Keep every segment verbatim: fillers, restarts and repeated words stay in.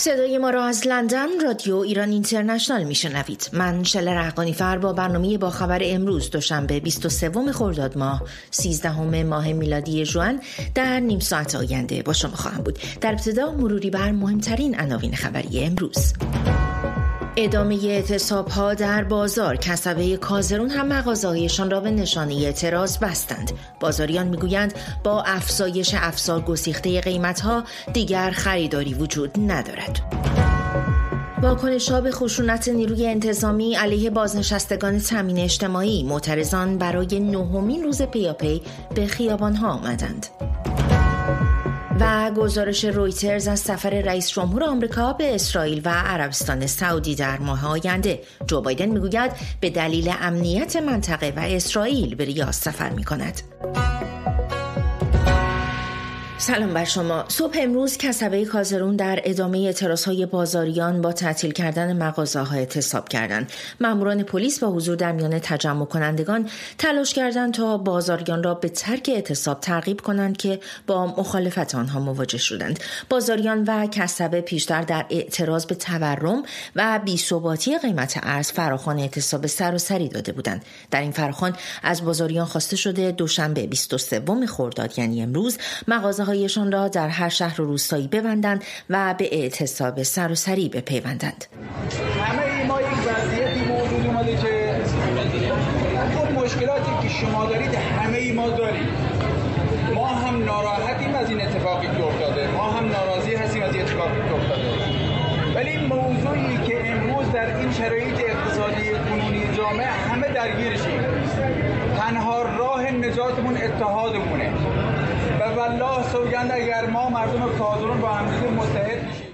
صدای ما را از لندن رادیو ایران اینترنشنال میشنوید. من شله رحقانی فر با برنامه با خبر امروز دوشنبه بیست و سوم خرداد ماه سیزدهم ماه میلادی ژوئن در نیم ساعت آینده با شما خواهم بود. در ابتدا مروری بر مهمترین عناوین خبری امروز. ادامه اعتصاب‌ها در بازار. کسبه کازرون هم مغازه‌هایشان را به نشانه اعتراض بستند. بازاریان میگویند با افزایش افزار گسیخته قیمت‌ها دیگر خریداری وجود ندارد. واکنش‌ها به خشونت نیروی انتظامی علیه بازنشستگان تامین اجتماعی. معترضان برای نهمین روز پیاپی به خیابان‌ها آمدند. و گزارش رویترز از سفر رئیس جمهور آمریکا به اسرائیل و عربستان سعودی در ماه آینده. جو بایدن میگوید به دلیل امنیت منطقه و اسرائیل به ریاض سفر میکند. سلام بر شما. صبح امروز کسبه کازرون در ادامه اعتراضهای بازاریان با تعطیل کردن مغازه‌ها اعتصاب کردند. ماموران پلیس با حضور در میان تجمع کنندگان تلاش کردند تا بازاریان را به ترک اعتصاب ترغیب کنند که با مخالفت آنها مواجه شدند. بازاریان و کسبه پیشتر در اعتراض به تورم و بی‌ثباتی قیمت ارز فراخوان اعتصاب سراسری داده بودند. در این فراخوان از بازاریان خواسته شده دوشنبه بیست و سوم خرداد یعنی امروز مغازه هایشان را در هر شهر و روستایی ببندند و به اعتصاب سراسری بپیوندند. همه ما یک وضعیتی موجود اومده که خود مشکلاتی که شما دارید همه ما داریم. ما هم ناراحتیم از این اتفاقی که افتاده، ما هم ناراضی هستیم از این اتفاقی که افتاده. ولی موضوعی که امروز در این شرایط اقتصادی کنونی جامعه همه درگیرشیم، تنها راه نجاتمون اتحادمونه. و والله سوگند اگر ما مردم کازرون با همدیگه متحد میشیم.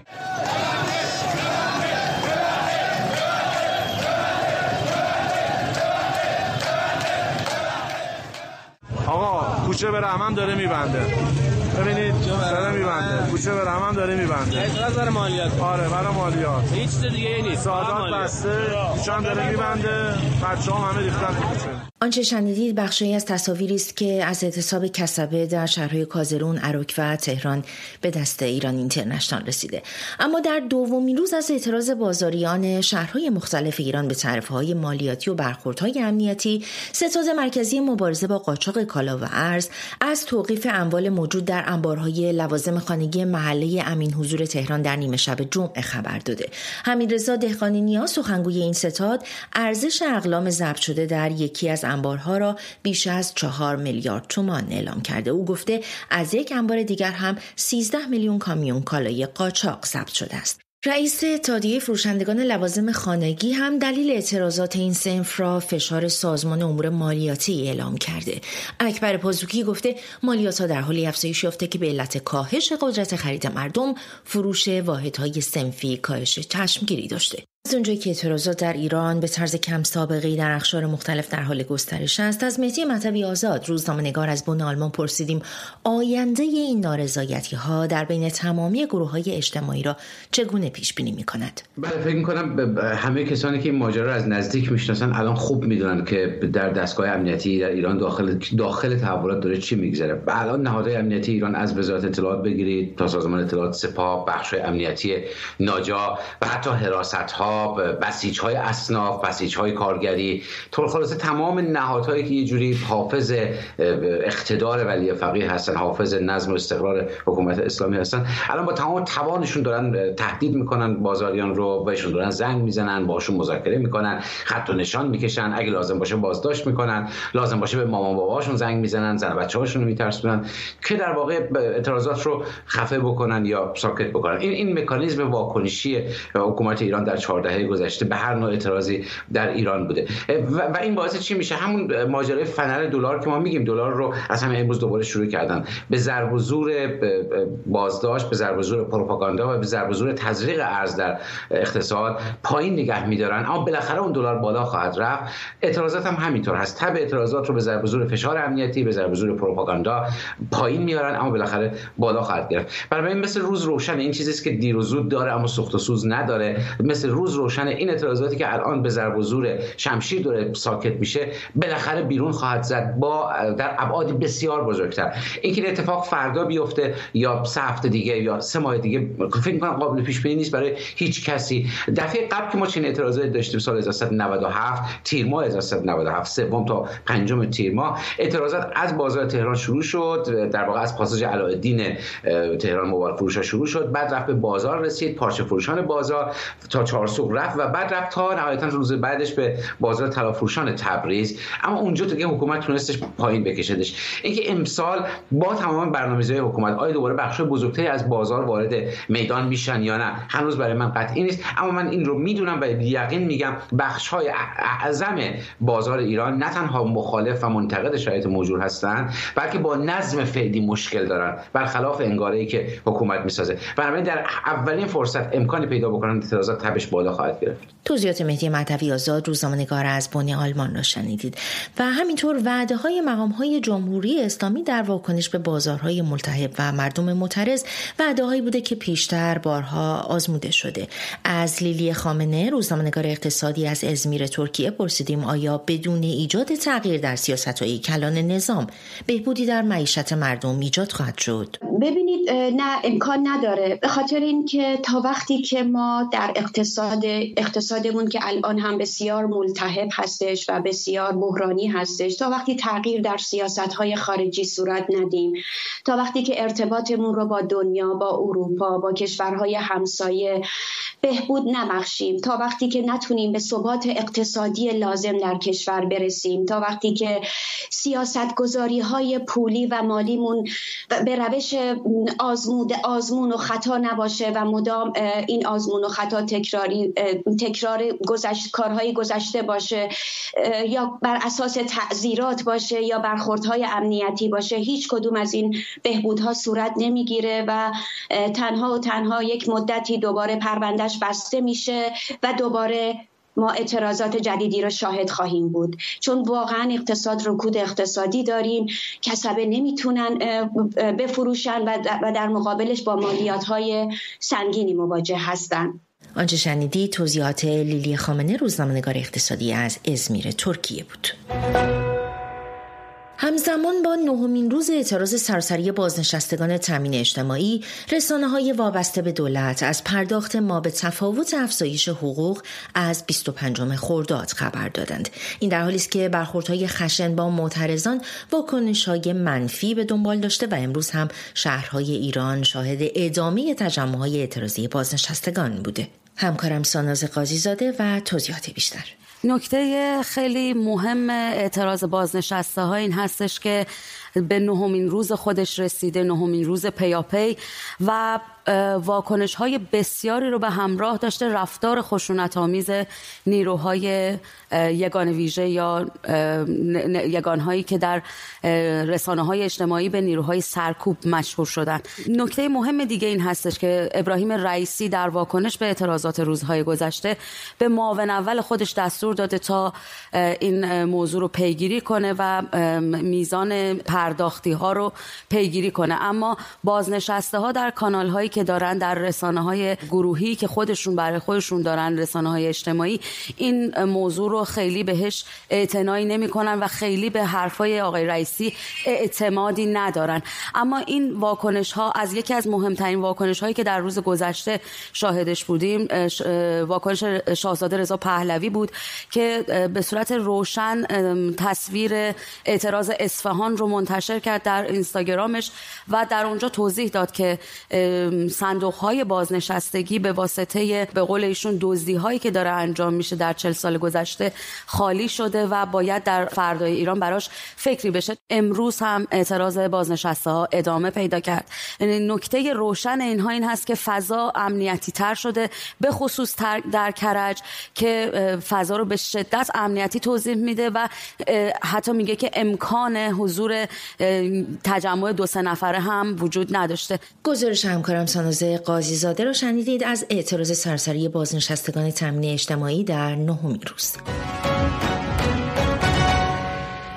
آقا کوچه به رحمن داره میبنده. ببینید داره میبنده. کوچه به رحمن داره میبنده. اعتراض برای مالیات. آره برای مالیات. هیچ چیز دیگه ای نیست. سادات بسته. کوچه هم داره میبنده. بچه‌ها همه ریختن کوچه. آنچه شنیدید بخشی از تصاویری است که از اعتصاب کسبه در شهرهای کازرون، اراک و تهران به دست ایران اینترنشنال رسیده. اما در دومین روز از اعتراض بازاریان شهرهای مختلف ایران به تعرفه‌های مالیاتی و برخوردهای امنیتی، ستاد مرکزی مبارزه با قاچاق کالا و ارز از توقیف اموال موجود در انبارهای لوازم خانگی محله امین حضور تهران در نیمه شب جمعه خبر داده. حمیدرضا دهقانی نیاز سخنگوی این ستاد ارزش اقلام ضبط شده در یکی از انبارها را بیش از چهار میلیارد تومان اعلام کرده. او گفته از یک انبار دیگر هم سیزده میلیون کامیون کالای قاچاق ضبط شده است. رئیس اتحادیه فروشندگان لوازم خانگی هم دلیل اعتراضات این صنف را فشار سازمان امور مالیاتی اعلام کرده. اکبر پازوکی گفته مالیات‌ها در حالی افزایش یافته که به علت کاهش قدرت خرید مردم فروش واحدهای صنفی کاهش چشمگیری داشته. از اونجایی که اعتراضات در ایران به طرز کم سابقه‌ای در اقشار مختلف در حال گسترش است، از مهدی مطلبی آزاد روزنامه‌نگار از بن آلمان پرسیدیم آینده این نارضایتی‌ها در بین تمامی گروه‌های اجتماعی را چگونه پیش بینی می‌کند؟ بله فکر می‌کنم همه کسانی که این ماجرا را از نزدیک می‌شناسن الان خوب می‌دونن که در دستگاه امنیتی در ایران داخل داخل تحولات داره چی می‌گذره. الان نهادهای امنیتی ایران از وزارت اطلاعات بگیرید تا سازمان اطلاعات سپاه، بخش‌های امنیتی ناجا و حتی حراست‌ها، بسیج‌های اصناف، بسیج‌های کارگری، طور خلاصه تمام نهادهایی که یه جوری حافظ اقتدار ولی فقیه هستن، حافظ نظم و استقرار حکومت اسلامی هستن، الان با تمام توانشون دارن تهدید میکنن بازاریان رو، بهشون دارن زنگ میزنن، باشون مذاکره میکنن، خط و نشان میکشن، اگه لازم باشه بازداشت میکنن، لازم باشه به مامان باباشون زنگ میزنن، زن بچه‌هاشون رو میترسونن که در واقع اعتراضات رو خفه بکنن یا ساکت بکنن. این این مکانیزم واکنشی حکومت ایران در چهارده گذشته به هر نوع اعتراضی در ایران بوده و, و این باعث چی میشه؟ همون ماجرای فنر دلار که ما میگیم دلار رو از همین امروز دوباره شروع کردن به ضرب و زور بازداشت، به ضرب و زور پروپاگاندا و به ضرب و زور تزریق ارز در اقتصاد پایین نگه میدارن، اما بالاخره اون دلار بالا خواهد رفت. اعتراضات هم همینطور هست، تب اعتراضات رو به ضرب و زور فشار امنیتی، به ضرب و زور پروپاگاندا پایین میارن اما بالاخره بالا خواهد گرفت. برای مثل روز روشن این چیزی است که دیر و زود داره اما سوخت و سوز نداره، مثل روز روز روشن این اعتراضاتی که الان به ضرب و زور شمشیر داره ساکت میشه بالاخره بیرون خواهد زد، با در ابعاد بسیار بزرگتر. اینکه اتفاق فردا بیفته یا سه هفته دیگه یا سه ماه دیگه فکر می‌کنم قابل پیش بینی نیست برای هیچ کسی. دفعه قبل که ما چنین اعتراضاتی داشتیم سال هزار و سیصد و نود و هفت، تیر ماه هزار و سیصد و نود و هفت، سوم تا پنجم تیر ماه، اعتراضات از بازار تهران شروع شد، در واقع از پاساژ علاءالدین تهران موبایل فروشا شروع شد، بعد رفت به بازار رسید، پارچه فروشان بازار تا چهارسوق رفت و بعد رفت تا نهایتا روز بعدش به بازار طلا فروشان تبریز. اما اونجا تو که حکومت تونستش پایین بکشدش. اینکه امسال با تمام برنامه‌ریزی حکومت آیا دوباره بخش بزرگتری از بازار وارد میدان میشن یا نه، هنوز برای من قطعی نیست. اما من این رو میدونم و یقین میگم بخش‌های اعظم بازار ایران نه تنها مخالف و منتقد شرایط موجود هستند، بلکه با نظم فعلی مشکل دارن، برخلاف انگاره‌ای که حکومت میسازه. بنابراین در اولین فرصت امکانی پیدا بکنن اعتراضات تبش بالا خواهد گرفت. توضیحات مهدی مهدوی آزاد، روزنامه‌نگار از بن آلمان را شنیدید. و همینطور وعده‌های مقام‌های جمهوری اسلامی در واکنش به بازارهای ملتهب و مردم معترض وعده‌هایی بوده که پیشتر بارها آزموده شده. از لیلی خامنه، روزنامه‌نگار اقتصادی از ازمیر ترکیه، پرسیدیم آیا بدون ایجاد تغییر در سیاست‌های کلان نظام بهبودی در معیشت مردم ایجاد خواهد شد؟ ببینید، نه، امکان نداره، به خاطر اینکه تا وقتی که ما در اقتصاد اقتصادمون که الان هم بسیار ملتهب هستش و بسیار بحرانی هستش، تا وقتی تغییر در سیاست‌های خارجی صورت ندیم، تا وقتی که ارتباطمون رو با دنیا، با اروپا، با کشورهای همسایه بهبود نبخشیم، تا وقتی که نتونیم به ثبات اقتصادی لازم در کشور برسیم، تا وقتی که سیاست‌گذاری‌های پولی و مالیمون به روش آزمود آزمون و خطا نباشه و مدام این آزمون و خطا تکراری تکرار گذشت کارهای گذشته باشه یا بر اساس تعزیرات باشه یا برخوردهای امنیتی باشه، هیچ کدوم از این بهبودها صورت نمیگیره و تنها و تنها یک مدتی دوباره پروندهش بسته میشه و دوباره ما اعتراضات جدیدی را شاهد خواهیم بود، چون واقعا اقتصاد رکود اقتصادی داریم، کسبه نمیتونن بفروشن و در مقابلش با مالیات‌های سنگینی مواجه هستن. آنچه شنیدی توضیحات لیلی خامنه، روزنامه‌نگار اقتصادی از ازمیر ترکیه بود. همزمان با نهمین روز اعتراض سراسری بازنشستگان تامین اجتماعی، رسانه‌های وابسته به دولت از پرداخت ما به تفاوت افزایش حقوق از بیست و پنجم خرداد خبر دادند. این در حالی است که برخوردهای خشن با معترضان واکنش‌های منفی به دنبال داشته و امروز هم شهرهای ایران شاهد ادامه تجمع‌های اعتراضی بازنشستگان بوده. همکارم ساناز قاضی‌زاده و توضیحات بیشتر. نکته خیلی مهم اعتراض بازنشسته ها این هستش که به نهمین روز خودش رسیده، نهمین روز پیاپی و واکنش های بسیاری رو به همراه داشته رفتار خشونت‌آمیز نیروهای یگان ویژه یا یگان‌هایی که در رسانه‌های اجتماعی به نیروهای سرکوب مشهور شدن. نکته مهم دیگه این هستش که ابراهیم رئیسی در واکنش به اعتراضات روزهای گذشته به معاون اول خودش دستور داده تا این موضوع رو پیگیری کنه و میزان پرداختی ها رو پیگیری کنه، اما بازنشسته ها در کانال هایی که دارن، در رسانه های گروهی که خودشون برای خودشون دارن، رسانه های اجتماعی، این موضوع رو خیلی بهش اعتنایی نمی کنن و خیلی به حرفای آقای رئیسی اعتمادی ندارن. اما این واکنش ها از یکی از مهمترین واکنش هایی که در روز گذشته شاهدش بودیم، واکنش شاهزاده رضا پهلوی بود که به صورت روشن تصویر اعتراض اصفهان رو منتشر کرد در اینستاگرامش و در اونجا توضیح داد که صندوق‌های بازنشستگی به واسطه به قول ایشون دزدی‌هایی که داره انجام میشه در چهل سال گذشته خالی شده و باید در فردای ایران براش فکری بشه. امروز هم اعتراض بازنشسته‌ها ادامه پیدا کرد. نکته روشن اینها این هست که فضا امنیتی تر شده، به خصوص در کرج که فضا رو به شدت امنیتی توضیح میده و حتی میگه که امکان حضور تجمع دو سه نفره هم وجود نداشته. گزارش همکارم ساناز قاضی‌زاده رو شنیدید از اعتراض سراسری بازنشستگان تامین اجتماعی در نهمین روز.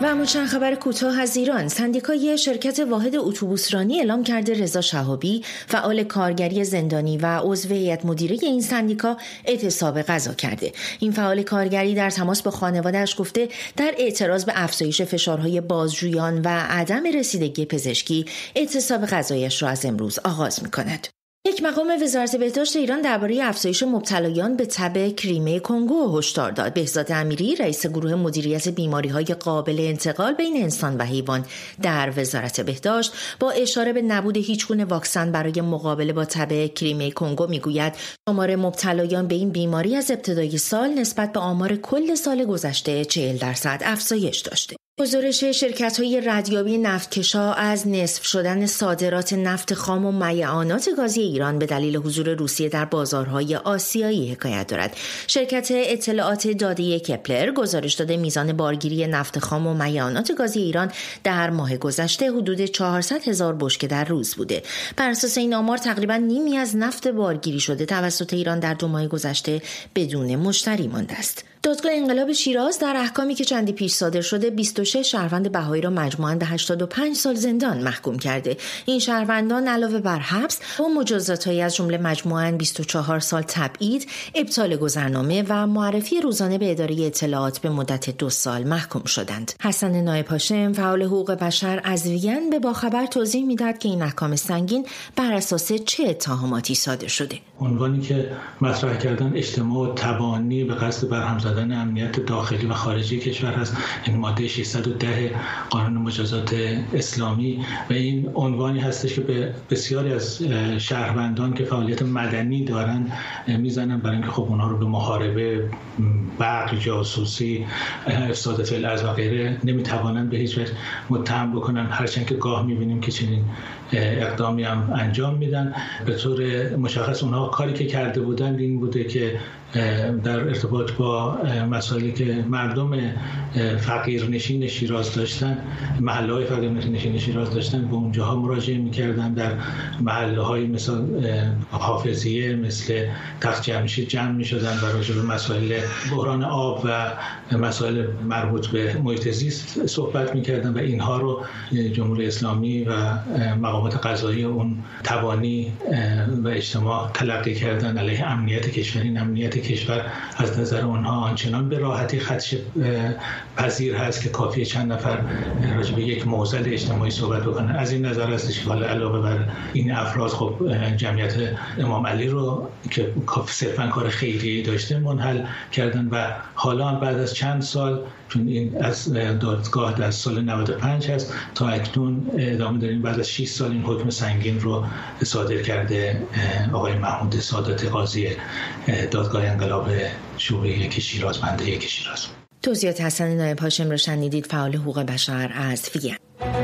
و اما چند خبر کوتاه از ایران. سندیکای شرکت واحد اتوبوسرانی اعلام کرده رضا شهابی، فعال کارگری زندانی و عضو هیئت مدیره این سندیکا، اعتصاب غذا کرده. این فعال کارگری در تماس با خانواده‌اش گفته در اعتراض به افزایش فشارهای بازجویان و عدم رسیدگی پزشکی، اعتصاب غذایش را از امروز آغاز می‌کند. یک مقام وزارت بهداشت ایران درباره افزایش مبتلایان به تب کریمه کنگو هشدار داد. بهزاد امیری، رئیس گروه مدیریت بیماری‌های قابل انتقال بین انسان و حیوان در وزارت بهداشت، با اشاره به نبود هیچگونه واکسن برای مقابله با تب کریمه کنگو میگوید شمار مبتلایان به این بیماری از ابتدای سال نسبت به آمار کل سال گذشته چهل درصد افزایش داشته. گزارش شرکت‌های ردیابی نفتکشا از نصف شدن صادرات نفت خام و میعانات گازی ایران به دلیل حضور روسیه در بازارهای آسیایی حکایت دارد. شرکت اطلاعات داده کپلر گزارش داده میزان بارگیری نفت خام و میعانات گازی ایران در ماه گذشته حدود چهارصد هزار بشکه در روز بوده. بر اساس این آمار تقریباً نیمی از نفت بارگیری شده توسط ایران در دو ماه گذشته بدون مشتری مانده است. دادگاه انقلاب شیراز در احکامی که چندی پیش صادر شده بیست و شش شهروند بهایی را مجموعاً به هشتاد و پنج سال زندان محکوم کرده. این شهروندان علاوه بر حبس با مجازات‌هایی از جمله مجموعاً بیست و چهار سال تبعید، ابطال گذرنامه و معرفی روزانه به اداره اطلاعات به مدت دو سال محکوم شدند. حسن نایب هاشم، فعال حقوق بشر از وین، به باخبر توضیح می‌دهد که این احکام سنگین بر اساس چه اتهاماتی صادر شده. عنوانی که مطرح کردن اجتماع تبانی به قصد برهم زدن امنیت داخلی و خارجی کشور هست، این ماده ششصد و ده قانون مجازات اسلامی، و این عنوانی هستش که به بسیاری از شهروندان که فعالیت مدنی دارن میزنن، برای اینکه خب اونها رو به محاربه، بغل، جاسوسی، افساد فعل از و غیره نمیتوانند به هیچ وجه متهم بکنن، هرچند که گاه میبینیم که چنین اقدامی هم انجام میدن. به طور مشخص اونها کاری که کرده بودند این بوده که در ارتباط با مسائلی که مردم فقیرنشین شیراز داشتن، محله‌های فقیرنشین شیراز داشتن، به اونجاها مراجعه می‌کردن. در محله‌های مثل حافظیه، مثل تخت جمشید جمع می‌شدن و راجع به مسائل بحران آب و مسائل مربوط به محیط زیست صحبت می‌کردن و اینها رو جمهوری اسلامی و مقامات قضایی اون توانی و اجتماع تلقی کردن علیه امنیت کشور. این امنیت کشور از نظر اونها آنچنان به راحتی خدشه پذیر هست که کافیه چند نفر راجع به یک معضل اجتماعی صحبت بکنن. از این نظر هستش که حالا علاوه بر این افراد خب جمعیت امام علی رو که صرفاً کار خیریه‌ای داشته منحل کردن و حالا هم بعد از چند سال، چون این از دادگاه در سال نود و پنج هست تا اکنون ادامه داریم، بعد از شش سال این حکم سنگین رو صادر کرده آقای محمود سادات قاضی دادگاه انقلاب شعبه یک شیراز، بنده یک شیراز. توضیحات حسن نایب هاشم را شنیدید، فعال حقوق بشر از وین.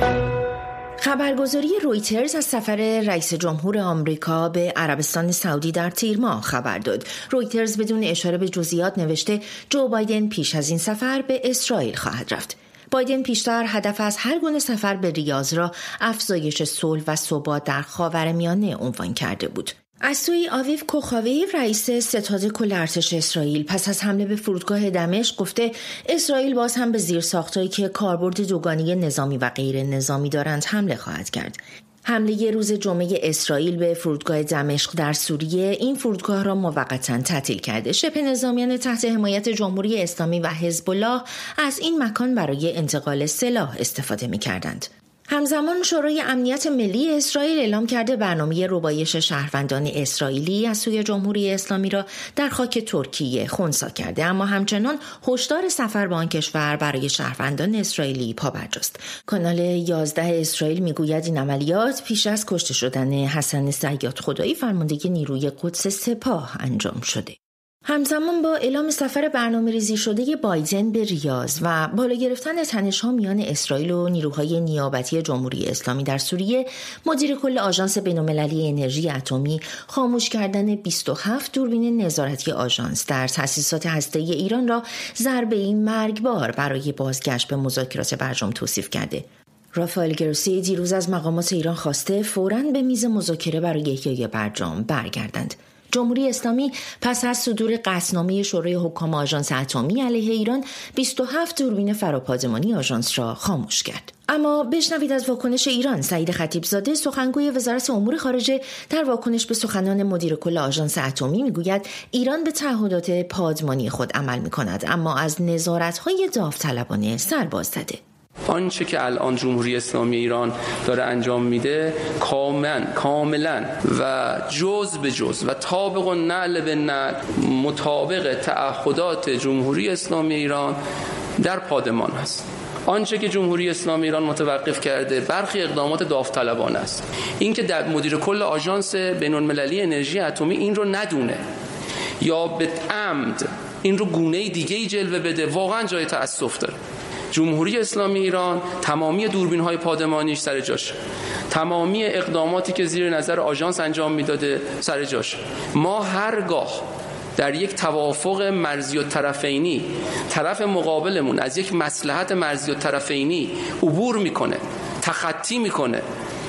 خبرگزاری رویترز از سفر رئیس جمهور آمریکا به عربستان سعودی در تیر ماه خبر داد. رویترز بدون اشاره به جزئیات نوشته جو بایدن پیش از این سفر به اسرائیل خواهد رفت. بایدن پیشتر هدف از هر گونه سفر به ریاض را افزایش صلح و ثبات در خاورمیانه عنوان کرده بود. از سوی آویو کوخاویو، رئیس ستاد کل ارتش اسرائیل، پس از حمله به فرودگاه دمشق گفته اسرائیل باز هم به زیرساخت‌هایی که کاربرد دوگانه نظامی و غیر نظامی دارند حمله خواهد کرد. حمله روز جمعه اسرائیل به فرودگاه دمشق در سوریه این فرودگاه را موقتا تعطیل کرده. شبه نظامیان تحت حمایت جمهوری اسلامی و حزب الله از این مکان برای انتقال سلاح استفاده می‌کردند. همزمان شورای امنیت ملی اسرائیل اعلام کرده برنامه ربایش شهروندان اسرائیلی از سوی جمهوری اسلامی را در خاک ترکیه خنثی کرده، اما همچنان هشدار سفر به آن کشور برای شهروندان اسرائیلی پابرجاست. کانال یازده اسرائیل میگوید این عملیات پیش از کشته شدن حسن صیاد خدایی، فرمانده نیروی قدس سپاه، انجام شده. همزمان با اعلام سفر برنامه‌ریزی شده بایدن به ریاض و بالا گرفتن تنش‌ها میان اسرائیل و نیروهای نیابتی جمهوری اسلامی در سوریه، مدیر کل آژانس بین‌المللی انرژی اتمی خاموش کردن بیست و هفت دوربین نظارتی آژانس در تأسیسات هسته‌ای ایران را ضربه‌ای مرگبار برای بازگشت به مذاکرات برجام توصیف کرده. رافائل گروسی دیروز از مقامات ایران خواسته فوراً به میز مذاکره برای احیای برجام برگردند. جمهوری اسلامی پس از صدور قطعنامه شورای حکام آژانس اتمی علیه ایران بیست و هفت دوربین فراپادمانی آژانس را خاموش کرد. اما بشنوید از واکنش ایران. سعید خطیبزاده سخنگوی وزارت امور خارجه در واکنش به سخنان مدیر کل آژانس اتمی میگوید ایران به تعهدات پادمانی خود عمل می‌کند، اما از نظارت‌های داوطلبانه سر باز زده. آنچه که الان جمهوری اسلامی ایران داره انجام میده کاملا کاملا و جز به جز و طابق النعل به نعل مطابق تعهدات جمهوری اسلامی ایران در پادمان است. آنچه که جمهوری اسلامی ایران متوقف کرده برخی اقدامات داوطلبانه است. اینکه در مدیر کل آژانس بین‌المللی انرژی اتمی این رو ندونه یا به عمد این رو گونه دیگه‌ای جلوه بده واقعا جای تأسف داره. جمهوری اسلامی ایران تمامی دوربین‌های پادمانیش سر جاشه، تمامی اقداماتی که زیر نظر آژانس انجام میداده سر جاشه. ما هرگاه در یک توافق مرزی الطرفینی طرف مقابلمون از یک مصلحت مرزی الطرفینی عبور میکنه، تخطی میکنه،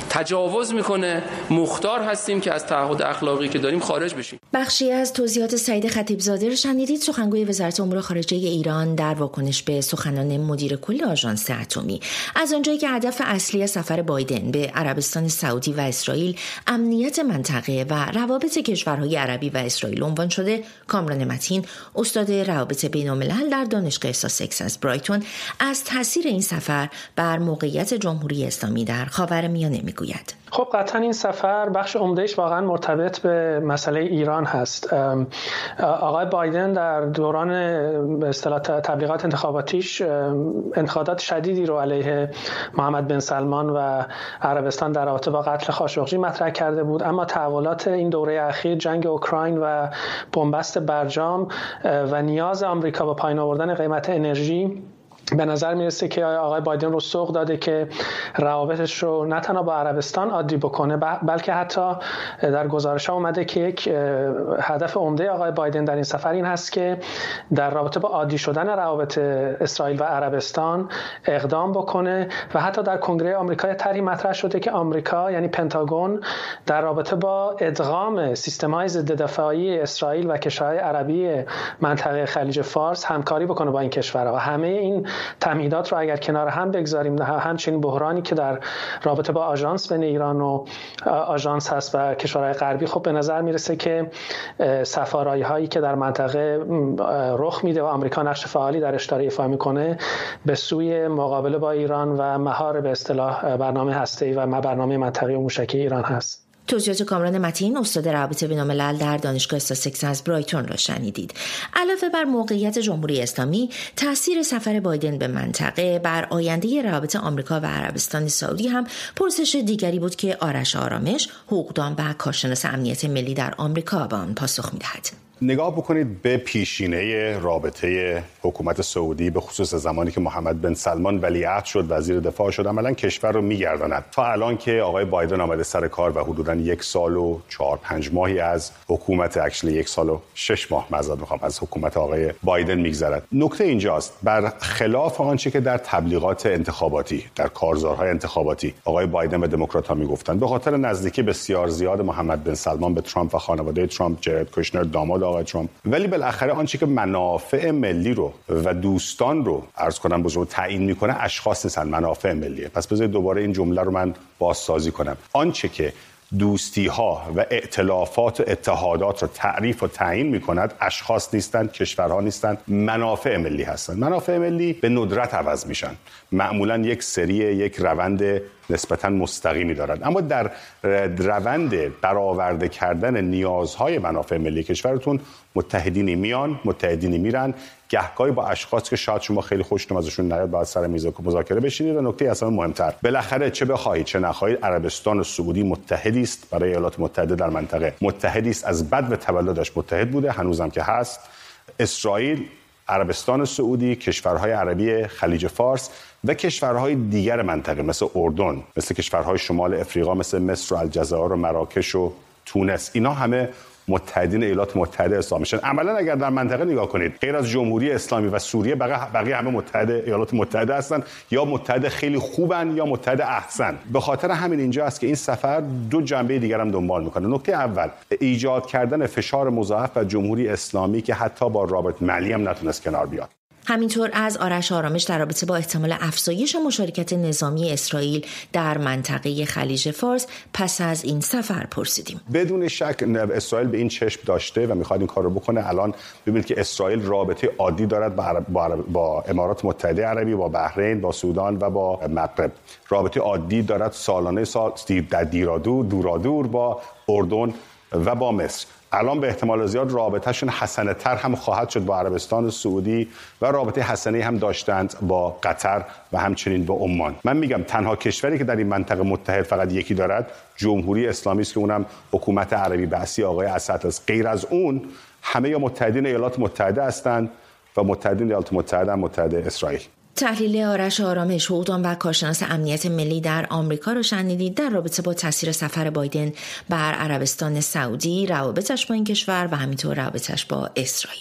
تجاوز میکنه، مختار هستیم که از تعهد اخلاقی که داریم خارج بشیم. بخشی از توضیحات سعید خطیبزاده رو شنیدید، سخنگوی وزارت امور خارجه ایران در واکنش به سخنان مدیر کل آژانس اتمی. از آنجایی که هدف اصلی سفر بایدن به عربستان سعودی و اسرائیل امنیت منطقه و روابط کشورهای عربی و اسرائیل عنوان شده، کامران متین استاد روابط بین‌الملل در دانشگاه ساسکس از برایتون از تاثیر این سفر بر موقعیت جمهوری اسلامی در خاورمیانه میگوید. خب قطعا این سفر بخش عمدهش واقعا مرتبط به مسئله ایران هست. آقای بایدن در دوران به اصطلاح تبلیغات انتخاباتیش انتقادات شدیدی رو علیه محمد بن سلمان و عربستان در رابطه با قتل خاشقجی مطرح کرده بود، اما تحولات این دوره اخیر، جنگ اوکراین و بنبست برجام و نیاز آمریکا به پایین آوردن قیمت انرژی، به نظر میرسه که آقای بایدن رو سوق داده که روابطش رو نه تنها با عربستان عادی بکنه، بلکه حتی در گزارش‌ها اومده که یک هدف عمده آقای بایدن در این سفر این هست که در رابطه با عادی شدن روابط اسرائیل و عربستان اقدام بکنه و حتی در کنگره آمریکا طرحی مطرح شده که آمریکا یعنی پنتاگون در رابطه با ادغام سیستم‌های ضد دفاعی اسرائیل و کشورهای عربی منطقه خلیج فارس همکاری بکنه با این کشورها. و همه این تمهیدات رو اگر کنار هم بگذاریم، همچنین بحرانی که در رابطه با آژانس بین ایران و آژانس هست و کشورهای غربی، خب به نظر میرسه که سفارایی هایی که در منطقه رخ میده و آمریکا نقش فعالی درش داره ایفا میکنه به سوی مقابله با ایران و مهار به اصطلاح برنامه هسته‌ای و برنامه منطقی و موشکی ایران هست. توضیحات کامران متین استاد روابط بین‌الملل در دانشگاه ساسکس از برایتون را شنیدید. علاوه بر موقعیت جمهوری اسلامی، تاثیر سفر بایدن به منطقه بر آینده روابط آمریکا و عربستان سعودی هم پرسش دیگری بود که آرش آرامش، حقوقدان و کارشناس امنیت ملی در آمریکا به آن پاسخ می‌دهد. نگاه بکنید به پیشینه رابطه حکومت سعودی، به خصوص زمانی که محمد بن سلمان ولیعهد شد، وزیر دفاع شد، عملاً کشور رو میگرداند تا الان که آقای بایدن آمده سر کار و حدوداً یک سال و چهار پنج ماهی از حکومت اکشلی یک سال و شش ماه معذرت میخوام از حکومت آقای بایدن میگذرد. نکته اینجاست، برخلاف آنچه که در تبلیغات انتخاباتی، در کارزارهای انتخاباتی آقای بایدن و دموکرات‌ها میگفتند، به خاطر نزدیکی بسیار زیاد محمد بن سلمان به ترامپ و خانواده ترامپ، جرد کوشنر داماد آقای ترامپ، ولی بالاخره آنچه که منافع ملی رو و دوستان رو عرض کنم بزرگ تعیین میکنه اشخاص نیستن، منافع ملیه. پس بذارید دوباره این جمله رو من بازسازی کنم. آنچه که دوستی ها و ائتلافات و اتحادات رو تعریف و تعیین میکند اشخاص نیستند، کشورها نیستند، منافع ملی هستند. منافع ملی به ندرت عوض میشن، معمولا یک سری یک روند نسبتاً مستقیمی دارد، اما در روند برآورده کردن نیازهای منافع ملی کشورتون متحدینی میان، متحدینی میرن، گهگاهی با اشخاص که شاید شما خیلی خوشتون ازشون نیاد باید سر میز مذاکره بشینید. و نکته اصلا مهمتر، بالاخره چه بخواهید چه نخواهید عربستان و سعودی متحدی است برای ایالات متحده در منطقه، متحدی است از بد و تولدش متحد بوده، هنوزم که هست. اسرائیل، عربستان سعودی، کشورهای عربی خلیج فارس و کشورهای دیگر منطقه مثل اردن، مثل کشورهای شمال افریقا مثل مصر و الجزایر و مراکش و تونس، اینا همه متحدین ایالات متحده اسلامی شدن. عملا اگر در منطقه نگاه کنید غیر از جمهوری اسلامی و سوریه بقیه بقیه همه متحد ایالات متحده هستن، یا متحد خیلی خوبن یا متحد احسن. به خاطر همین اینجا است که این سفر دو جنبه دیگر هم دنبال میکنه. نکته اول ایجاد کردن فشار مضاعف بر جمهوری اسلامی که حتی با رابرت ملی هم نتونست کنار بیاد. همینطور از آرش آرامش در رابطه با احتمال افزایش مشارکت نظامی اسرائیل در منطقه خلیج فارس پس از این سفر پرسیدیم. بدون شک اسرائیل به این چشم داشته و میخواد این کار رو بکنه. الان ببینید که اسرائیل رابطه عادی دارد با, عرب، با, عرب، با امارات متحده عربی، با بحرین، با سودان و با مغرب. رابطه عادی دارد سالانه سال در دیرادور دورادور با اردن و با مصر. الان به احتمال زیاد رابطهشون حسنه تر هم خواهد شد با عربستان سعودی و رابطه حسنه هم داشتند با قطر و همچنین با عمان. من میگم تنها کشوری که در این منطقه متحد فقط یکی دارد جمهوری اسلامی است که اونم حکومت عربی بعثی آقای اسد است. غیر از اون همه یا متحدین ایالات متحده هستند و متحدین ایالات متحده هم متحد اسرائیل. تحلیل آرش آرامش، حقوقدان و کارشناس امنیت ملی در آمریکا رو شنیدید در رابطه با تاثیر سفر بایدن بر عربستان سعودی، روابطش با این کشور و همینطور روابطش با اسرائیل.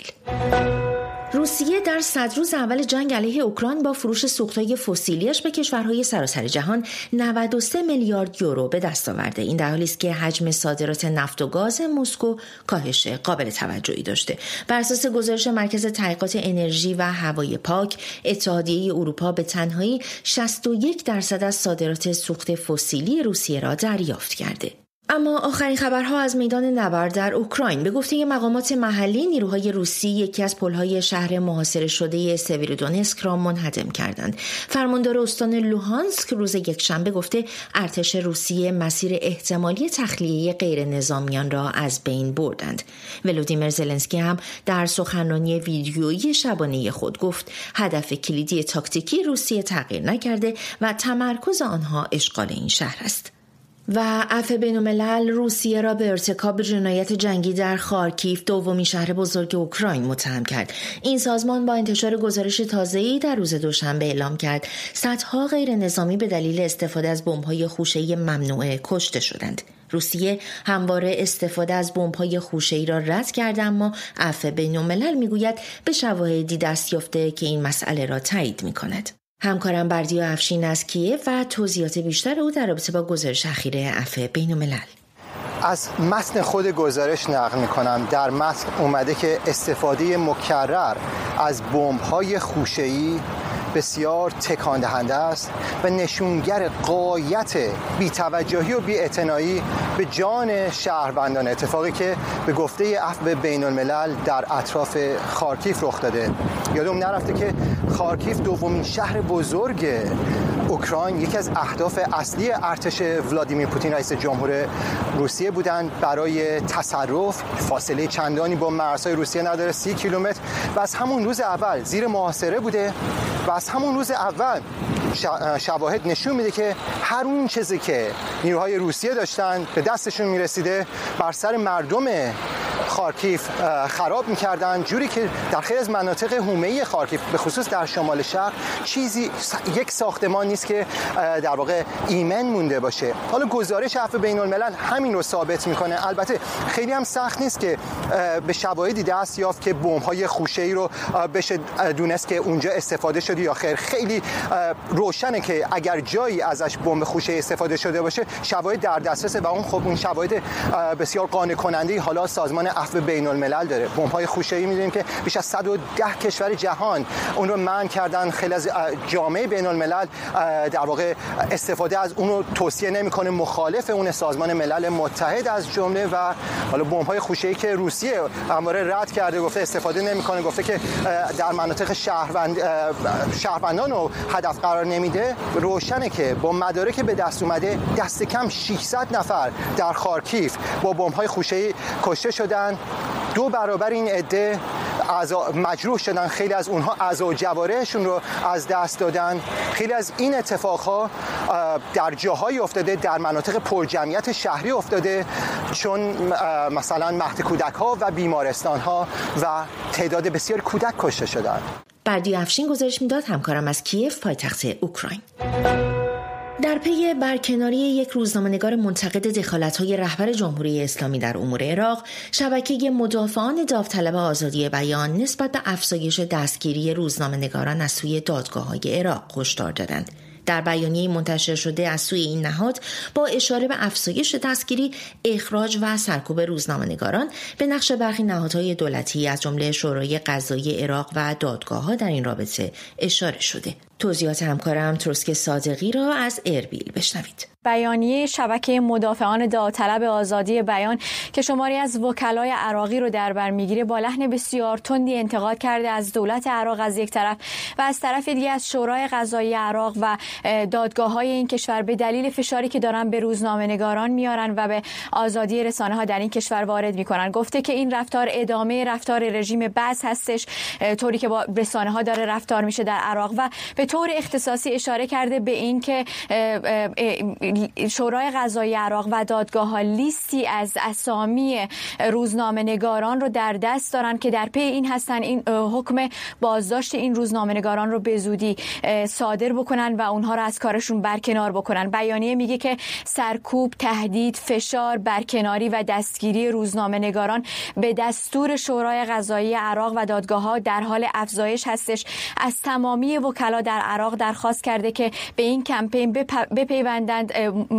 روسیه در صد روز اول جنگ علیه اوکراین با فروش سوختهای فسیلیش به کشورهای سراسر جهان نود و سه میلیارد یورو به دست آورده. این در حالی است که حجم صادرات نفت و گاز مسکو کاهش قابل توجهی داشته. بر اساس گزارش مرکز تحقیقات انرژی و هوای پاک، اتحادیه اروپا به تنهایی شصت و یک درصد از صادرات سوخت فسیلی روسیه را دریافت کرده. اما آخرین خبرها از میدان نبرد در اوکراین. به گفته مقامات محلی، نیروهای روسی یکی از پل‌های شهر محاصره شده سویرودونسک را منهدم کردند. فرماندار استان لوهانسک روز یکشنبه گفته ارتش روسیه مسیر احتمالی تخلیه غیر نظامیان را از بین بردند. ولودیمیر زلنسکی هم در سخنرانی ویدیویی شبانه خود گفت هدف کلیدی تاکتیکی روسیه تغییر نکرده و تمرکز آنها اشغال این شهر است. و عفو بین‌الملل روسیه را به ارتکاب جنایت جنگی در خارکیف، دومین شهر بزرگ اوکراین، متهم کرد. این سازمان با انتشار گزارش تازه‌ای در روز دوشنبه اعلام کرد صدها غیر نظامی به دلیل استفاده از بمب‌های خوشه‌ای ممنوعه کشته شدند. روسیه همواره استفاده از بمب‌های خوشه‌ای را رد کرده، اما عفو بین‌الملل می‌گوید به شواهدی دست یافته که این مسئله را تایید می‌کند. همکارم بردیا افشین از کیف و توضیحات بیشتر او در رابطه با گزارش اخیر عفو بین‌الملل. از متن خود گزارش نقل می‌کنم. در متن اومده که استفاده مکرر از بمب‌های خوشه‌ای بسیار تکان دهنده است و نشونگر غایت بی‌توجهی و بی‌اعتنایی به جان شهروندان، اتفاقی که به گفته عفو بین‌الملل در اطراف خارکیف رخ داده. یادم نرفته که خارکیف دومین شهر بزرگ اوکراین، یکی از اهداف اصلی ارتش ولادیمیر پوتین رئیس جمهور روسیه بودند. برای تصرف فاصله چندانی با مرزهای روسیه نداره، سی کیلومتر، و از همون روز اول زیر محاصره بوده و از همون روز اول شواهد نشون میده که هر اون چیزی که نیروهای روسیه داشتن به دستشون میرسیده بر سر مردم خارکیف خراب میکردن، جوری که در خیلی از مناطق حومه‌ای خارکیف به خصوص در شمال شهر چیزی یک ساختمان نیست که در واقع ایمن مونده باشه. حالا گزارش عفو بین‌الملل همین رو ثابت میکنه. البته خیلی هم سخت نیست که به شواهدی دست یافت که بمب‌های خوشه‌ای رو بشه دونست که اونجا استفاده شده یا خیر. خیلی روشنه که اگر جایی ازش بمب خوشه‌ای استفاده شده باشه شواهد در دسترسه و اون خب اون شواهد بسیار قانع کننده حالا سازمان عفو بین‌الملل داره. بمب‌های خوشه‌ای می‌دونیم که بیش از صد و ده کشور جهان اون رو منع کردن. خیلی از جامعه بین‌الملل در واقع استفاده از اون رو توصیه نمی‌کنه، مخالف اون سازمان ملل متحد از جمله. و حالا بمب‌های خوشه‌ای که روسیه همواره رد کرده، گفته استفاده نمی‌کنه، گفته که در مناطق شهروند شهروندان رو هدف قرار نمیده. روشنه که با مدارک به دست اومده دست کم ششصد نفر در خارکیف با بمب‌های خوشه‌ای کشته شدن. دو برابر این عده مجروح شدن. خیلی از اونها اعضا و جوارحشون رو از دست دادن. خیلی از این اتفاقها در جاهایی افتاده، در مناطق پرجمعیت شهری افتاده، چون مثلا مهد کودک‌ها و بیمارستان‌ها و تعداد بسیار کودک کشته شدن. بردیا افشین گزارش میداد، همکارم از کیف پایتخت اوکراین. در پی برکناری یک روزنامه‌نگار منتقد دخالت‌های رهبر جمهوری اسلامی در امور عراق، شبکه مدافعان داوطلب آزادی بیان نسبت به افزایش دستگیری روزنامه‌نگاران از سوی دادگاه‌های عراق هشدار دادند. در بیانیه منتشر شده از سوی این نهاد با اشاره به افزایش دستگیری، اخراج و سرکوب روزنامه‌نگاران، به نقش برخی نهادهای دولتی از جمله شورای قضایی عراق و دادگاه‌ها در این رابطه اشاره شده. توضیحات همکارم ترسک صادقی را از اربیل بشنوید. بیانیه شبکه مدافعان داوطلب آزادی بیان که شماری از وکلای عراقی رو در بر میگیره، با لحن بسیار تندی انتقاد کرده از دولت عراق از یک طرف و از طرف دیگه از شورای قضایی عراق و دادگاه‌های این کشور به دلیل فشاری که دارن به روزنامه‌نگاران میارن و به آزادی رسانه‌ها در این کشور وارد میکنن. گفته که این رفتار ادامه رفتار رژیم بعث هستش، طوری که با رسانه‌ها داره رفتار میشه در عراق، و به طور اختصاصی اشاره کرده به این که شورای قضایی عراق و دادگاه‌ها لیستی از اسامی روزنامه‌نگاران رو در دست دارن که در پی این هستن این حکم بازداشت این روزنامه‌نگاران رو به زودی صادر بکنن و اونها رو از کارشون برکنار بکنن. بیانیه میگه که سرکوب، تهدید، فشار، برکناری و دستگیری روزنامه‌نگاران به دستور شورای قضایی عراق و دادگاه‌ها در حال افزایش هستش. از تمامی وکلا در عراق درخواست کرده که به این کمپین بپیوندند.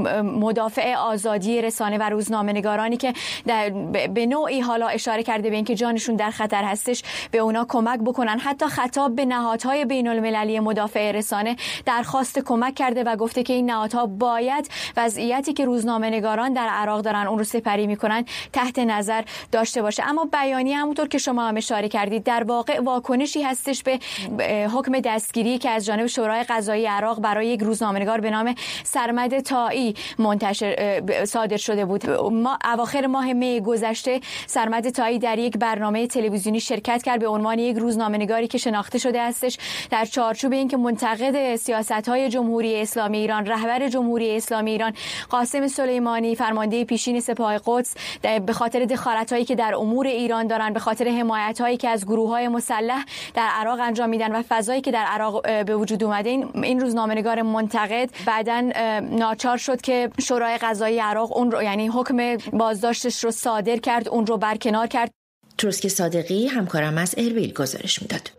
مدافع آزادی رسانه و روزنامه‌نگارانی که به نوعی حالا اشاره کرده به اینکه جانشون در خطر هستش، به اونا کمک بکنن. حتی خطاب به نهادهای بین‌المللی مدافع رسانه درخواست کمک کرده و گفته که این نهادها باید وضعیتی که روزنامه‌نگاران در عراق دارن اون رو سپری میکنن تحت نظر داشته باشه. اما بیانیه همونطور که شما هم اشاره کردید در واقع واکنشی هستش به حکم دستگیری که از جانب شورای قضایی عراق برای یک روزنامه‌نگار به نام سرمد تایی منتشر صادر شده بود. ما اواخر ماه می گذشته سرمد تایی در یک برنامه تلویزیونی شرکت کرد به عنوان یک روزنامه‌نگاری که شناخته شده استش در چارچوب اینکه منتقد سیاست‌های جمهوری اسلامی ایران، رهبر جمهوری اسلامی ایران قاسم سلیمانی، فرمانده پیشین سپاه قدس، به خاطر دخالت‌هایی که در امور ایران دارن، به خاطر حمایت‌هایی که از گروه‌های مسلح در عراق انجام میدن و فضایی که در عراق به وجود اومده، این, این روزنامه‌نگار منتقد بعداً ناچار شد که شورای قضایی عراق اون رو، یعنی حکم بازداشتش رو صادر کرد، اون رو برکنار کرد. ترسک صادقی همکارم از اربیل گزارش میداد.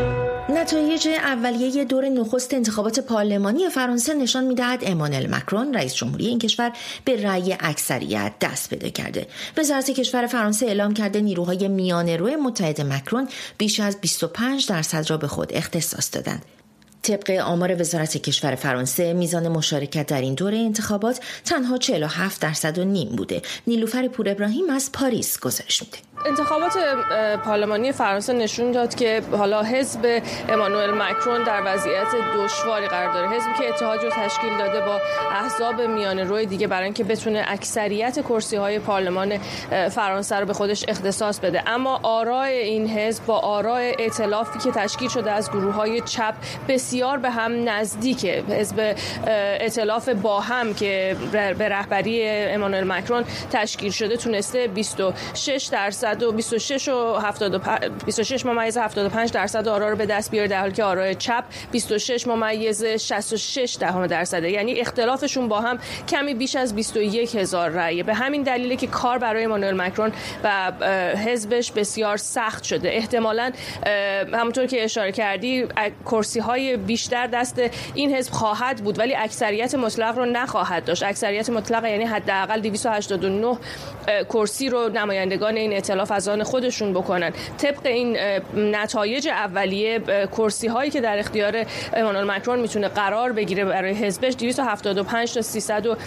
نتایج اولیه دور نخست انتخابات پارلمانی فرانسه نشان می‌دهد امانوئل مکرون رئیس جمهوری این کشور به رأی اکثریت دست پیدا کرده. وزارت کشور فرانسه اعلام کرده نیروهای میانه‌رو متحد مکرون بیش از بیست و پنج درصد را به خود اختصاص دادند. طبق آمار وزارت کشور فرانسه میزان مشارکت در این دوره انتخابات تنها چهل و هفت درصد و نیم بوده. نیلوفر پور ابراهیم از پاریس گزارش میده. انتخابات پارلمانی فرانسه نشون داد که حالا حزب امانوئل مکرون در وضعیت دشواری قرار داره. حزبی که اتحادی رو تشکیل داده با احزاب میانه‌رو دیگه برای اینکه بتونه اکثریت کرسی‌های پارلمان فرانسه رو به خودش اختصاص بده. اما آرای این حزب با آرای ائتلافی که تشکیل شده از گروه‌های چپ بسیار به هم نزدیکه. حزب ائتلاف با هم که به رهبری امانوئل مکرون تشکیل شده تونسته بیست و شش درصد و بیست و شش و هفتاد و پنج بیست و شش ممیز هفتاد و پنج درصد آرا رو به دست بیاره، در حالی که آرای چپ بیست و شش ممیز شصت و شش دهم درصده. یعنی اختلافشون با هم کمی بیش از بیست و یک هزار رأی. به همین دلیله که کار برای امانوئل مکرون و حزبش بسیار سخت شده. احتمالاً همونطور که اشاره کردی کرسی‌های بیشتر دست این حزب خواهد بود، ولی اکثریت مطلق رو نخواهد داشت. اکثریت مطلق یعنی حداقل دویست و هشتاد و نه کرسی رو نمایندگان این ائتلاف از آن خودشون بکنن. طبق این نتایج اولیه کرسی هایی که در اختیار امانوئل مکرون میتونه قرار بگیره برای حزبش دویست و هفتاد و پنج تا سیصد و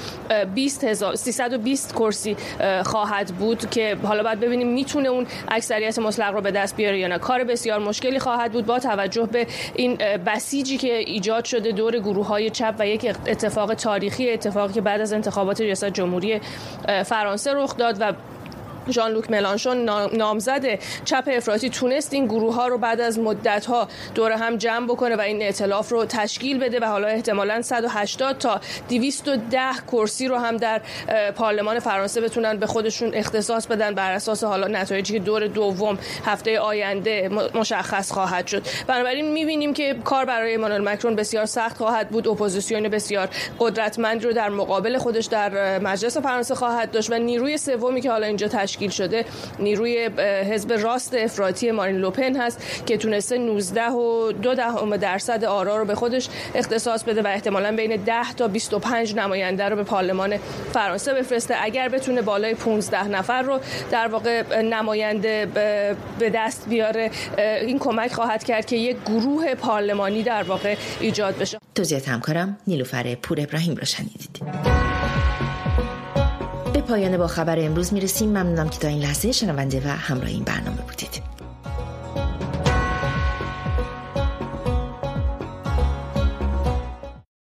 بیست کرسی خواهد بود که حالا باید ببینیم میتونه اون اکثریت مطلق رو به دست بیاره یا نه. کار بسیار مشکلی خواهد بود با توجه به این بسیجی که ایجاد شده دور گروه‌های چپ و یک اتفاق تاریخی، اتفاقی که بعد از انتخابات ریاست جمهوری فرانسه رخ داد و ژان لوک ملانشون نامزد چپ افراطی تونست این گروه ها رو بعد از مدت ها دور هم جمع بکنه و این ائتلاف رو تشکیل بده و حالا احتمالاً صد و هشتاد تا دویست و ده کرسی رو هم در پارلمان فرانسه بتونن به خودشون اختصاص بدن بر اساس حالا نتایجی که دور دوم هفته آینده مشخص خواهد شد. بنابراین می‌بینیم که کار برای امانوئل مکرون بسیار سخت خواهد بود. اپوزیسیون بسیار قدرتمند رو در مقابل خودش در مجلس فرانسه خواهد داشت و نیروی سومی که حالا اینجا تشکیل شده نیروی حزب راست افراطی مارین لوپن هست که تونسته نوزده و دو دهم درصد آرا رو به خودش اختصاص بده و احتمالاً بین ده تا بیست و پنج نماینده رو به پارلمان فرانسه بفرسته. اگر بتونه بالای پانزده نفر رو در واقع نماینده به دست بیاره این کمک خواهد کرد که یک گروه پارلمانی در واقع ایجاد بشه. توضیحات همکارم نیلوفر پور ابراهیم رو شنیدید. به پایان با خبر امروز میرسیم. ممنونم که تا این لحظه شنونده و همراه این برنامه بودید.